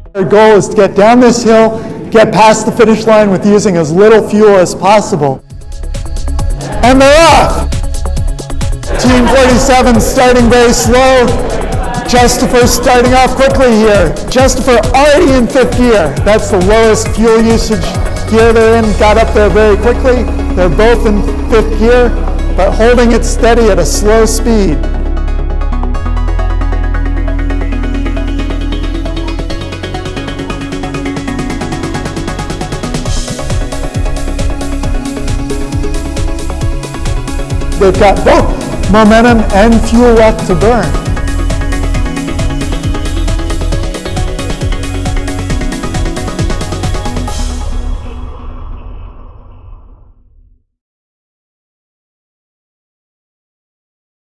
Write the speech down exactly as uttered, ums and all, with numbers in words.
Their goal is to get down this hill, get past the finish line with using as little fuel as possible. And they're off! Team forty-seven starting very slow. Justifer starting off quickly here. Justifer already in fifth gear. That's the lowest fuel usage gear they're in. Got up there very quickly. They're both in fifth gear, but holding it steady at a slow speed. They've got both momentum and fuel left to burn.